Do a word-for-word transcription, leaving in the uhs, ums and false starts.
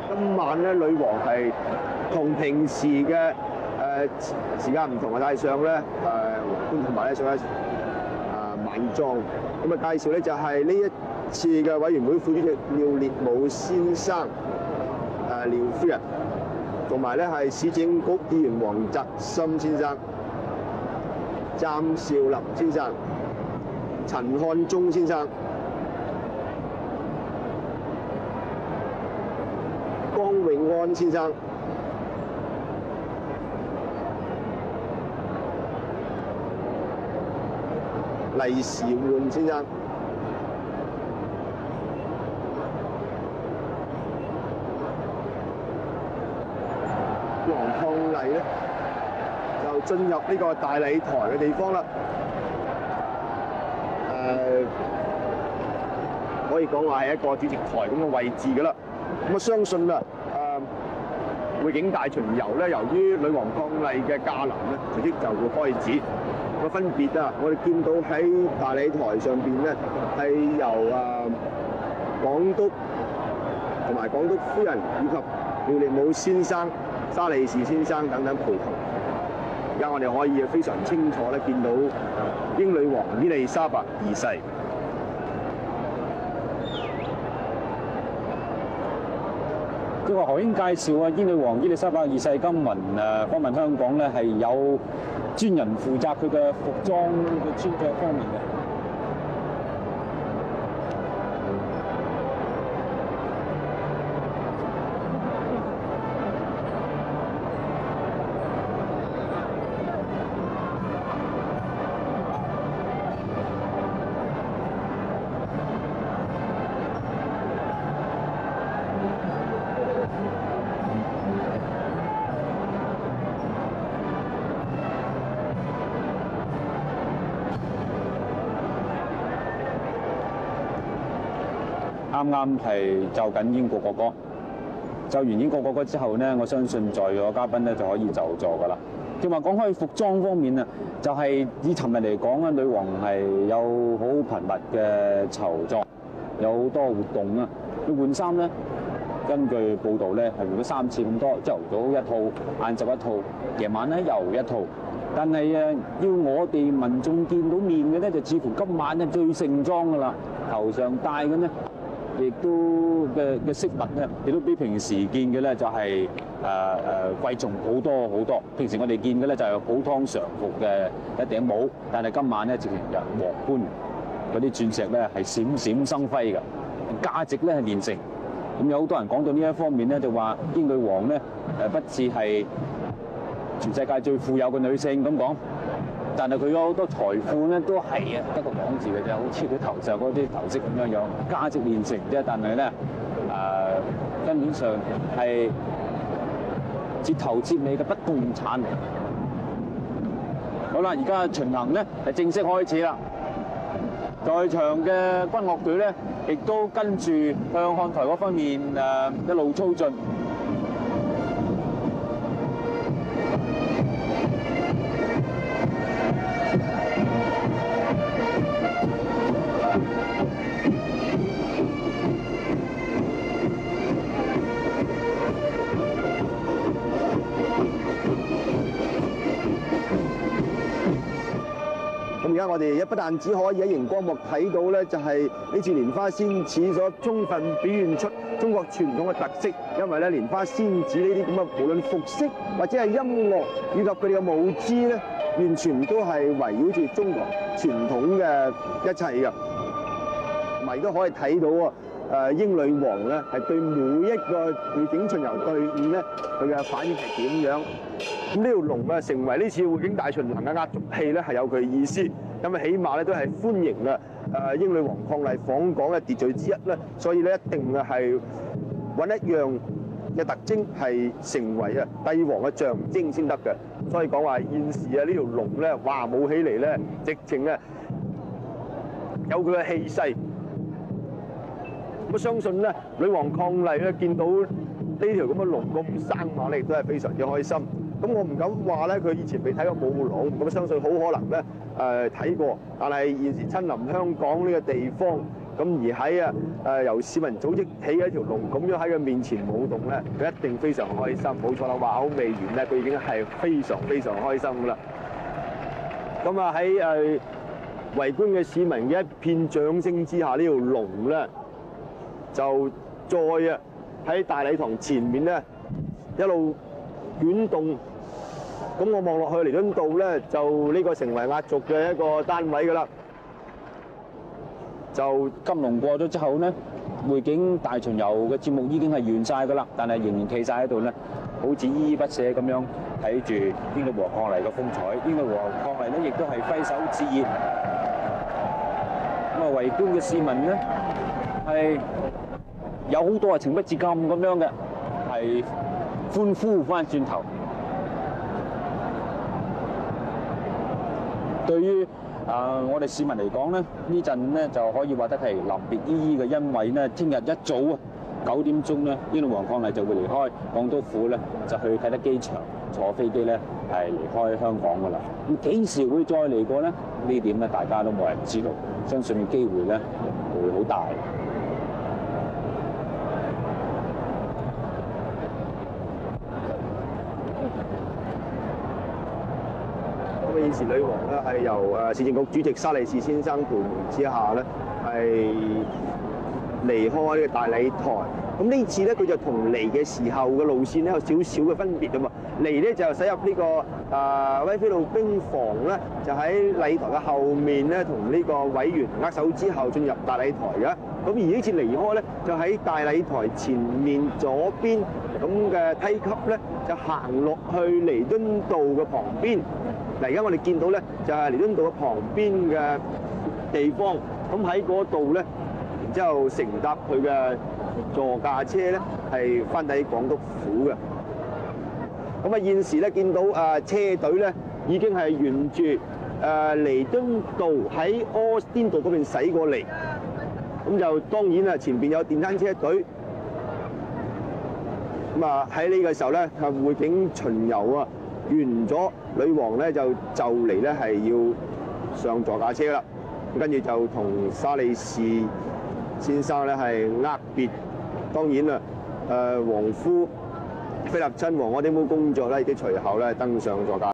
今晚咧，女王係同平時嘅誒、呃、時間唔同嘅，戴上咧誒皇冠同埋咧上一誒晚裝。咁啊介紹咧就係呢一次嘅委員會副主席廖烈武先生誒廖夫人，同埋咧係市政局議員黃澤森先生、詹少林先生、陳漢忠先生、江永安先生、黎時煥先生、黃伉儷咧就進入呢個大禮台嘅地方啦。誒、呃，可以講話係一個主席台咁嘅位置㗎啦。咁我相信啊，誒會景大巡遊咧，由於女王伉儷嘅駕臨咧，隨即就會開始。咁分別啊，我哋見到喺大禮台上邊咧，係由啊港督同埋港督夫人以及廖烈武先生、沙利士先生等等陪同。而家我哋可以非常清楚咧見到英女王伊麗莎白二世。 正話何英介紹啊，英女王伊麗莎白二世今輪誒訪問香港咧，係有專人負責佢嘅服裝嘅穿着方面嘅。啱啱係奏緊英國國歌，奏完英國國歌之後呢，我相信在座嘉賓咧就可以就座㗎啦。正話講開服裝方面啊，就係、是、以尋日嚟講咧，女王係有好頻密嘅籌作，有好多活動啊。要換衫咧，根據報道咧係換咗三次咁多，朝頭早一套，晏晝一套，夜晚咧又一套。但係誒，要我哋民眾見到面嘅咧，就似乎今晚咧最盛裝㗎啦，頭上戴嘅呢。亦都嘅嘅飾物咧，亦都比平時見嘅咧就係誒誒貴重好多好多。平時我哋見嘅咧就係普通常服嘅一頂帽，但係今晚咧直情入皇冠嗰啲鑽石咧係閃閃生輝嘅，價值咧係連城。咁有好多人講到呢一方面咧，就話英女王咧誒不似係全世界最富有嘅女性咁講。但係佢有好多財富咧，都係啊得個講字嘅啫，好似佢頭上嗰啲頭飾咁樣樣，價值連城啫。但係咧，誒、呃、根本上係徹頭徹尾嘅不動產。好啦，而家巡行咧係正式開始啦。在場嘅軍樂隊咧，亦都跟住向看台嗰方面誒、呃、一路操進。 咁而家我哋一不但只可以喺熒光幕睇到咧，就係呢次蓮花仙子所充分表現出中國傳統嘅特色。因為咧，蓮花仙子呢啲咁嘅，無論服飾或者係音樂以及佢哋嘅舞姿咧，完全都係圍繞住中國傳統嘅一切嘅。同埋亦都可以睇到啊，誒英女王咧係對每一個會景巡遊隊伍咧，佢嘅反應係點樣？咁呢條龍啊，成為呢次會景大巡行嘅壓軸戲咧，係有佢嘅意思。咁啊，起碼咧都係歡迎啊誒英女王伉儷訪港嘅秩序之一咧，所以咧一定啊係揾一樣嘅特徵係成為啊帝王嘅象徵先得嘅。所以講話現時啊呢條龍咧，哇舞起嚟咧，直情啊有佢嘅氣勢。咁相信咧，女王伉儷咧見到呢條咁嘅龍咁生猛咧，亦都係非常之開心。咁我唔敢話咧，佢以前未睇過舞龍，咁相信好可能咧誒睇過。但係現時親臨香港呢個地方， 咁而喺啊誒由市民組織起嘅一條龍咁樣喺佢面前舞動咧，佢一定非常開心。冇錯啦，話口未完咧，佢已經係非常非常開心噶啦。咁啊喺誒圍觀嘅市民嘅一片掌聲之下，呢條龍咧就再啊喺大禮堂前面咧一路捲動。咁我望落去彌敦道咧，就呢個成為壓軸嘅一個單位噶啦。就金龍過咗之後咧，匯景大巡遊嘅節目已經係完晒噶啦，但係仍然企晒喺度咧，好似依依不捨咁樣睇住英女王降臨嘅風采。英女王降臨咧，亦都係揮手致意。咁啊，圍觀嘅市民咧係有好多係情不自禁咁樣嘅，係歡呼翻轉頭。對於啊，我哋市民嚟講咧，呢陣咧就可以話得係臨別依依嘅，因為咧聽日一早啊九點鐘咧，英女王伉儷就會離開港督府咧，就去啟德機場坐飛機咧係離開香港噶啦。咁幾時會再嚟過咧？呢點咧大家都冇人知道，相信機會咧會好大。 咁現時女王咧係由誒市政局主席沙利士先生陪同之下咧係離開呢個大禮台。咁呢次咧佢就同嚟嘅時候嘅路線咧有少少嘅分別啊嘛。嚟咧就駛入呢個誒威菲路兵房咧，就喺禮台嘅後面咧同呢個委員握手之後進入大禮台嘅。咁而呢次離開咧就喺大禮台前面左邊咁嘅梯級咧，就行落去彌敦道嘅旁邊。嗱，而家我哋見到咧，就係彌敦道嘅旁邊嘅地方，咁喺嗰度咧，然之後乘搭佢嘅座駕車咧，係翻抵港督府嘅。咁啊，現時咧見到啊車隊咧已經係沿住誒彌敦道喺柯甸道嗰邊駛過嚟，咁就當然啊前邊有電單車隊。咁啊喺呢個時候咧，係匯景巡遊啊！完咗，女王咧就就嚟咧係要上座駕車啦，跟住就同沙利士先生咧係握別。當然啦，誒皇夫菲立親王我哋冇工作咧，亦都隨後咧登上座駕。